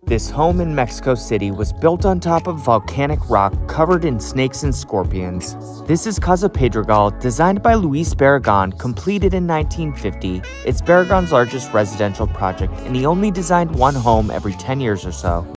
This home in Mexico City was built on top of volcanic rock covered in snakes and scorpions. This is Casa Pedregal, designed by Luis Barragan, completed in 1950. It's Barragan's largest residential project, and he only designed one home every 10 years or so.